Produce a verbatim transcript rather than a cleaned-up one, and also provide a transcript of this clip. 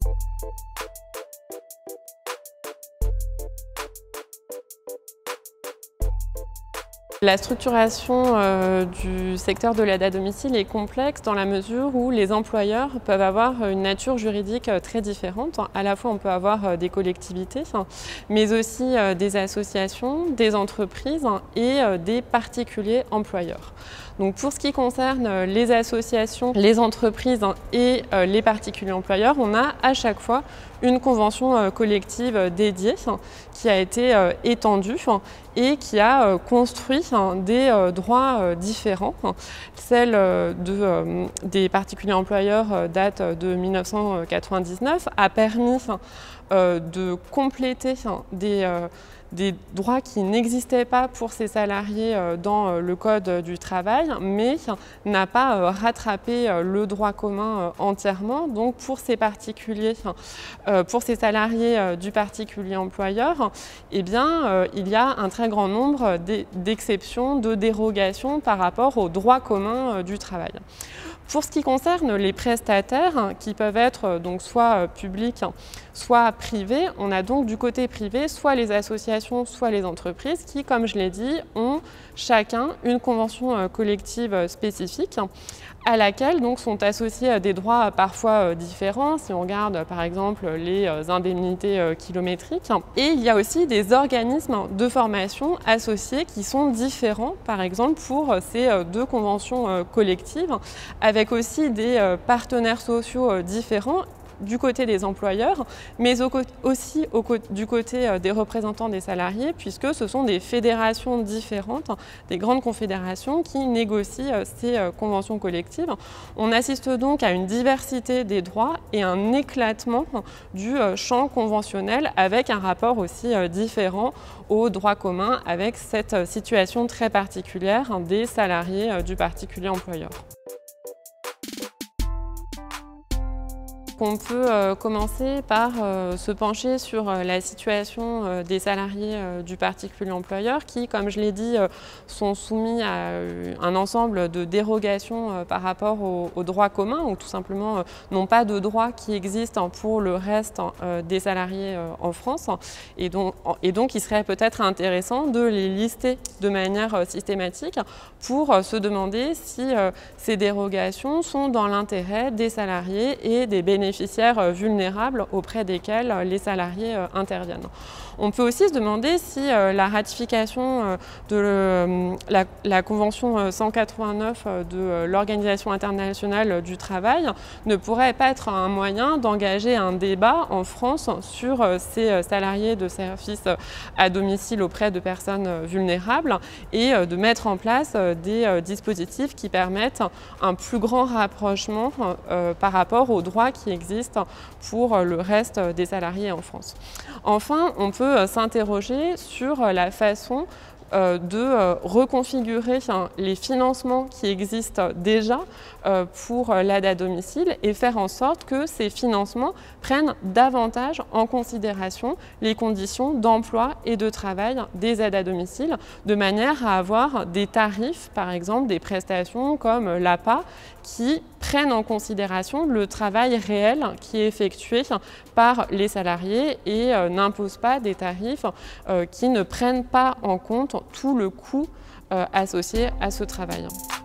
La structuration euh, du secteur de l'aide à domicile est complexe dans la mesure où les employeurs peuvent avoir une nature juridique très différente. À la fois, on peut avoir des collectivités, mais aussi des associations, des entreprises et des particuliers employeurs. Donc pour ce qui concerne les associations, les entreprises et les particuliers employeurs, on a à chaque fois une convention collective dédiée qui a été étendue et qui a construit des droits différents. Celle de, des particuliers employeurs date de mille neuf cent quatre-vingt-dix-neuf, a permis de compléter des des droits qui n'existaient pas pour ces salariés dans le Code du travail, mais n'a pas rattrapé le droit commun entièrement. Donc pour ces particuliers, pour ces salariés du particulier employeur, eh bien, il y a un très grand nombre d'exceptions, de dérogations par rapport au droit commun du travail. Pour ce qui concerne les prestataires, qui peuvent être donc soit publics, soit privés, on a donc du côté privé soit les associations, soit les entreprises qui, comme je l'ai dit, ont chacun une convention collective spécifique à laquelle donc sont associés des droits parfois différents, si on regarde par exemple les indemnités kilométriques. Et il y a aussi des organismes de formation associés qui sont différents, par exemple pour ces deux conventions collectives, avec aussi des partenaires sociaux différents du côté des employeurs, mais aussi du côté des représentants des salariés, puisque ce sont des fédérations différentes, des grandes confédérations qui négocient ces conventions collectives. On assiste donc à une diversité des droits et un éclatement du champ conventionnel avec un rapport aussi différent au droit commun, avec cette situation très particulière des salariés du particulier employeur. On peut euh, commencer par euh, se pencher sur euh, la situation euh, des salariés euh, du particulier employeur qui, comme je l'ai dit, euh, sont soumis à euh, un ensemble de dérogations euh, par rapport au, au droit commun ou tout simplement euh, n'ont pas de droit qui existent pour le reste euh, des salariés euh, en France. Et donc, et donc il serait peut-être intéressant de les lister de manière euh, systématique pour euh, se demander si euh, ces dérogations sont dans l'intérêt des salariés et des bénéficiaires bénéficiaires vulnérables auprès desquels les salariés interviennent. On peut aussi se demander si la ratification de la, la Convention cent quatre-vingt-neuf de l'Organisation internationale du travail ne pourrait pas être un moyen d'engager un débat en France sur ces salariés de services à domicile auprès de personnes vulnérables et de mettre en place des dispositifs qui permettent un plus grand rapprochement par rapport aux droits qui existe pour le reste des salariés en France. Enfin, on peut s'interroger sur la façon de reconfigurer les financements qui existent déjà pour l'aide à domicile et faire en sorte que ces financements prennent davantage en considération les conditions d'emploi et de travail des aides à domicile, de manière à avoir des tarifs, par exemple des prestations comme l'A P A, qui prennent en considération le travail réel qui est effectué par les salariés et n'imposent pas des tarifs qui ne prennent pas en compte tout le coût associé à ce travail.